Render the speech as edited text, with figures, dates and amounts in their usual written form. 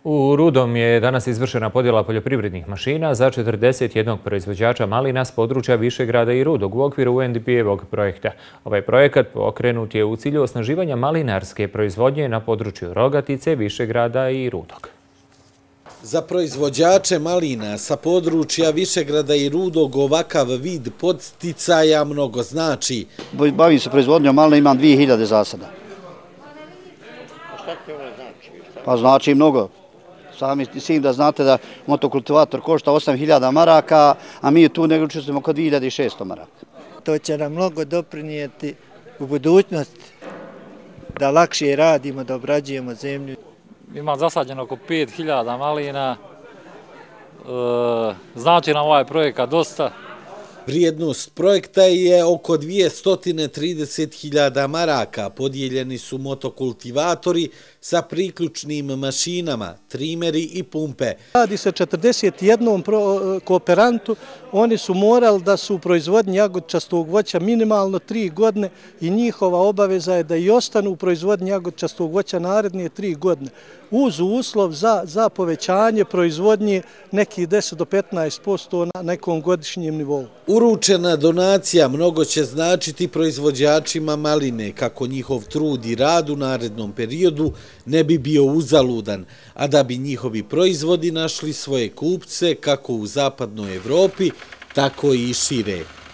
U Rudom je danas izvršena podjela poljoprivrednih mašina za 41 proizvođača malina s područja Višegrada i Rudog u okviru UNDP-evog projekta. Ovaj projekat pokrenut je u cilju osnaživanja malinarske proizvodnje na području Rogatice, Višegrada i Rudog. Za proizvođače malina sa područja Višegrada i Rudog ovakav vid podsticaja mnogo znači. Bavim se proizvodnjom malina, imam 2000 zasada. Šta ti ovo znači? Pa znači mnogo. Sami mislim da znate da motokultivator košta 8000 maraka, a mi tu negdje učestvujemo oko 2600 maraka. To će nam mnogo doprinijeti u budućnosti da lakše radimo, da obrađujemo zemlju. Imam zasađeno oko 5000 malina, znači nam ovaj projekat dosta. Vrijednost projekta je oko 230.000 maraka. Podijeljeni su motokultivatori sa priključnim mašinama, trimeri i pumpe. Radi se 41 kooperantu. Oni su morali da su u proizvodnji jagodčastog voća minimalno 3 godine i njihova obaveza je da i ostanu u proizvodnji jagodčastog voća naredne 3 godine. Uz uslov za povećanje proizvodnje nekih 10 do 15% na nekom godišnjem nivou. Uručena donacija mnogo će značiti proizvođačima maline kako njihov trud i rad u narednom periodu ne bi bio uzaludan, a da bi njihovi proizvodi našli svoje kupce kako u zapadnoj Evropi, tako i šire.